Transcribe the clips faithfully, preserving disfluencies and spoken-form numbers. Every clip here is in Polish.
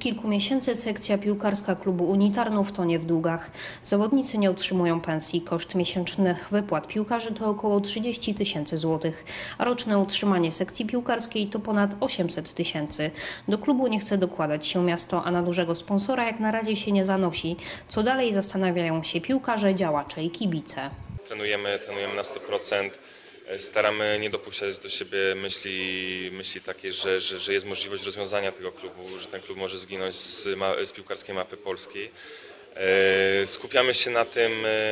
kilku miesięcy sekcja piłkarska klubu Unitarnów tonie w długach. Zawodnicy nie otrzymują pensji. Koszt miesięcznych wypłat piłkarzy to około trzydzieści tysięcy złotych, a roczne utrzymanie sekcji piłkarskiej to ponad osiemset tysięcy. Do klubu nie chce dokładać się miasto, a na dużego sponsora jak na razie się nie zanosi. Co dalej, zastanawiają się piłkarze, działacze i kibice. Trenujemy, trenujemy na sto procent. Staramy nie dopuszczać do siebie myśli, myśli takiej, że, że, że jest możliwość rozwiązania tego klubu, że ten klub może zginąć z, z piłkarskiej mapy polskiej. Skupiamy się na tym,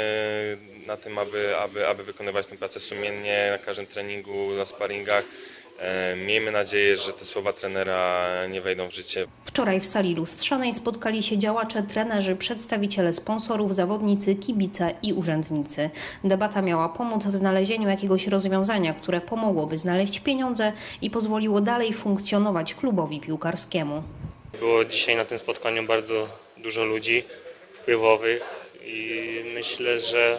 na tym aby, aby, aby wykonywać tę pracę sumiennie na każdym treningu, na sparingach. Miejmy nadzieję, że te słowa trenera nie wejdą w życie. Wczoraj w sali lustrzanej spotkali się działacze, trenerzy, przedstawiciele sponsorów, zawodnicy, kibice i urzędnicy. Debata miała pomóc w znalezieniu jakiegoś rozwiązania, które pomogłoby znaleźć pieniądze i pozwoliło dalej funkcjonować klubowi piłkarskiemu. Było dzisiaj na tym spotkaniu bardzo dużo ludzi wpływowych i myślę, że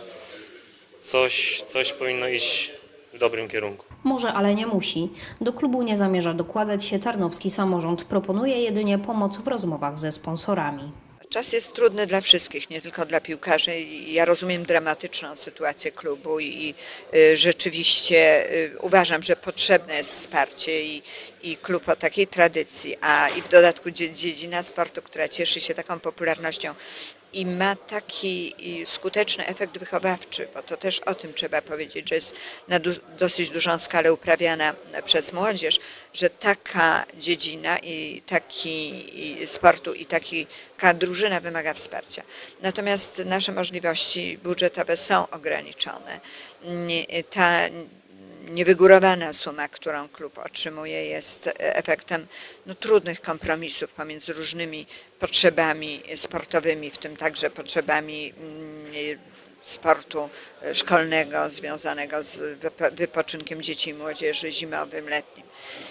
coś, coś powinno iść w dobrym kierunku. Może, ale nie musi. Do klubu nie zamierza dokładać się tarnowski samorząd. Proponuje jedynie pomoc w rozmowach ze sponsorami. Czas jest trudny dla wszystkich, nie tylko dla piłkarzy. Ja rozumiem dramatyczną sytuację klubu i y, rzeczywiście y, uważam, że potrzebne jest wsparcie i, i klub o takiej tradycji, a i w dodatku dziedzina sportu, która cieszy się taką popularnością i ma taki skuteczny efekt wychowawczy, bo to też o tym trzeba powiedzieć, że jest na du dosyć dużą skalę uprawiana przez młodzież, że taka dziedzina i taki i sportu i taka drużyna wymaga wsparcia. Natomiast nasze możliwości budżetowe są ograniczone. Ta niewygórowana suma, którą klub otrzymuje, jest efektem no, trudnych kompromisów pomiędzy różnymi potrzebami sportowymi, w tym także potrzebami mm, sportu szkolnego związanego z wypoczynkiem dzieci i młodzieży zimowym, letnim.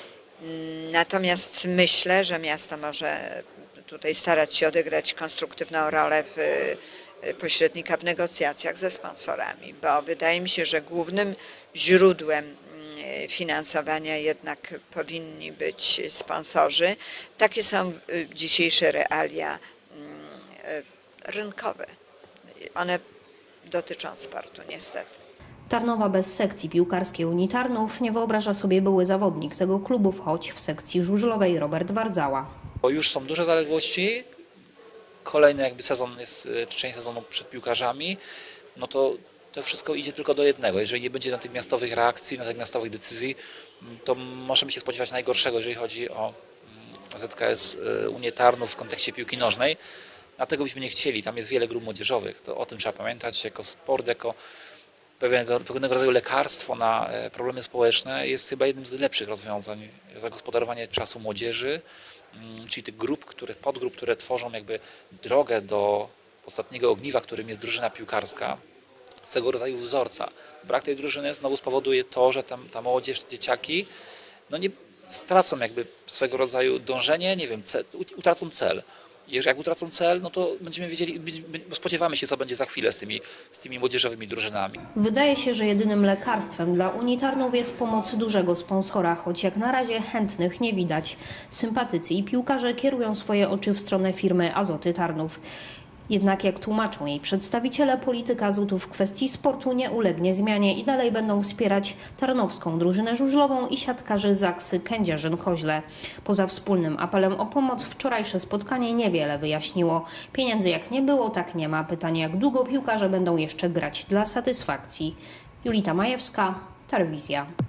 Natomiast myślę, że miasto może tutaj starać się odegrać konstruktywną rolę w pośrednika w negocjacjach ze sponsorami, bo wydaje mi się, że głównym źródłem finansowania jednak powinni być sponsorzy. Takie są dzisiejsze realia rynkowe. One dotyczą sportu, niestety. Tarnowa bez sekcji piłkarskiej Unitarnów nie wyobraża sobie były zawodnik tego klubu, choć w sekcji żużlowej Robert Wardzała. Bo już są duże zaległości, kolejny jakby sezon jest, część sezonu przed piłkarzami, no to to wszystko idzie tylko do jednego. Jeżeli nie będzie natychmiastowych reakcji, natychmiastowych decyzji, to możemy się spodziewać najgorszego, jeżeli chodzi o Z K S Unię Tarnów w kontekście piłki nożnej. Dlatego byśmy nie chcieli, tam jest wiele grup młodzieżowych, to o tym trzeba pamiętać, jako sport, jako pewnego, pewnego rodzaju lekarstwo na problemy społeczne jest chyba jednym z lepszych rozwiązań. Zagospodarowanie czasu młodzieży, czyli tych grup, które, podgrup, które tworzą jakby drogę do ostatniego ogniwa, którym jest drużyna piłkarska, tego rodzaju wzorca. Brak tej drużyny znowu spowoduje to, że tam, ta młodzież, dzieciaki no nie stracą jakby swego rodzaju dążenie, nie wiem, cel, utracą cel. Jeżeli jak utracą cel, no to będziemy wiedzieli, spodziewamy się, co będzie za chwilę z tymi, z tymi młodzieżowymi drużynami. Wydaje się, że jedynym lekarstwem dla Unitarnów jest pomoc dużego sponsora, choć jak na razie chętnych nie widać. Sympatycy i piłkarze kierują swoje oczy w stronę firmy Azoty Tarnów. Jednak jak tłumaczą jej przedstawiciele, polityka Azotów w kwestii sportu nie ulegnie zmianie i dalej będą wspierać tarnowską drużynę żużlową i siatkarzy Zaksy Kędzierzyn-Koźle. Poza wspólnym apelem o pomoc wczorajsze spotkanie niewiele wyjaśniło. Pieniędzy jak nie było, tak nie ma. Pytanie, jak długo piłkarze będą jeszcze grać dla satysfakcji. Julita Majewska, Tarwizja.